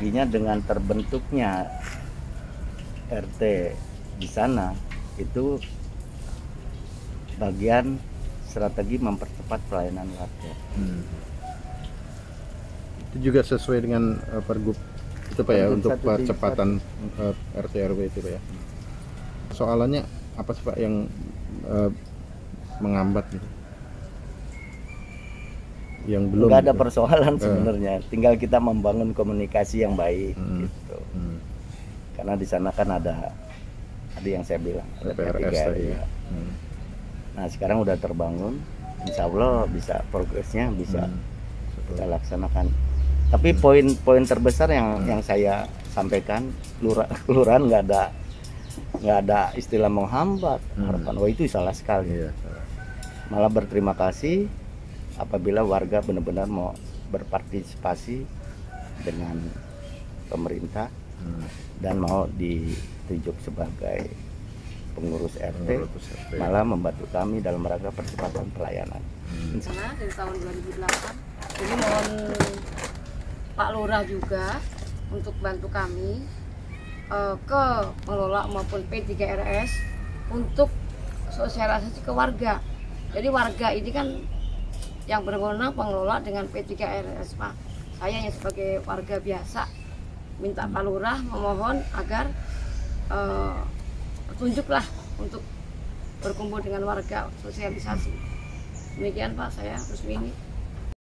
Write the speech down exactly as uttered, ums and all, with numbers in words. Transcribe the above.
strateginya dengan terbentuknya R T di sana itu bagian strategi mempercepat pelayanan warga. Hmm. Itu juga sesuai dengan uh, pergub itu Pak ya, untuk percepatan uh, R T R W itu Pak ya. Soalannya apa sih Pak yang uh, menghambat gitu? Yang belum nggak ada gitu. persoalan uh. sebenarnya, tinggal kita membangun komunikasi yang baik hmm. gitu. Hmm. Karena di sana kan ada ada yang saya bilang ada P R S tadi ya. Hmm. Nah sekarang udah terbangun, insya Allah bisa progresnya bisa hmm. kita laksanakan. Tapi poin-poin hmm. terbesar yang hmm. yang saya sampaikan, lurah kelurahan nggak ada nggak ada istilah menghambat hmm. harapan. Wah itu salah sekali. Iya. Malah berterima kasih apabila warga benar-benar mau berpartisipasi dengan pemerintah hmm. dan mau ditunjuk sebagai pengurus R T, pengurus R T, malah membantu kami dalam rangka percepatan pelayanan. Hmm. Nah, dari tahun dua ribu delapan, jadi mohon Pak Lurah juga untuk bantu kami uh, ke pengelola maupun P tiga R S untuk sosialisasi ke warga. Jadi warga ini kan yang berwenang pengelola dengan P tiga R S Pak. Saya yang sebagai warga biasa minta Pak Lurah memohon agar uh, petunjuklah untuk berkumpul dengan warga, sosialisasi. Demikian Pak, saya resmi ini.